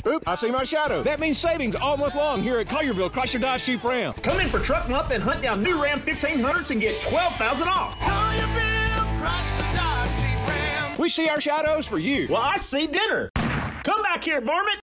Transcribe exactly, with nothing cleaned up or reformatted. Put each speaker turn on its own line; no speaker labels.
Oop, I see my shadow. That means savings all month long here at Collierville Chrysler Dodge Jeep Ram.
Come in for Truck Month and hunt down new Ram fifteen hundreds and get twelve thousand off.
Collierville Chrysler Dodge Jeep Ram.
We see our shadows for you.
Well, I see dinner. Come back here, varmint.